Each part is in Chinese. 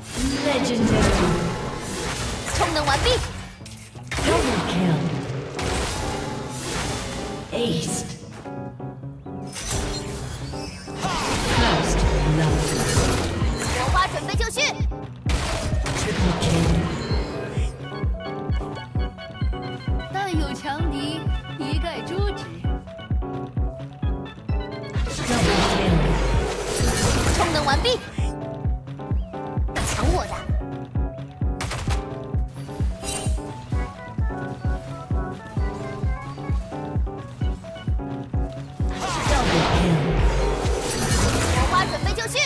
Legendary. 充能完毕。 Double kill. Aced. First love. 火花准备就绪。 Triple kill. 但有强敌，一概诛之。 Double kill. 充能完毕。抢我的！ Double kill. 火花准备就绪。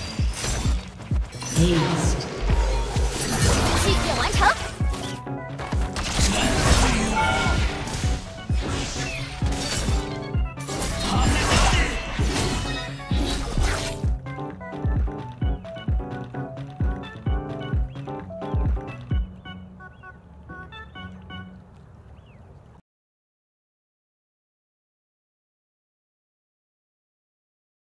Aced. 续件完成。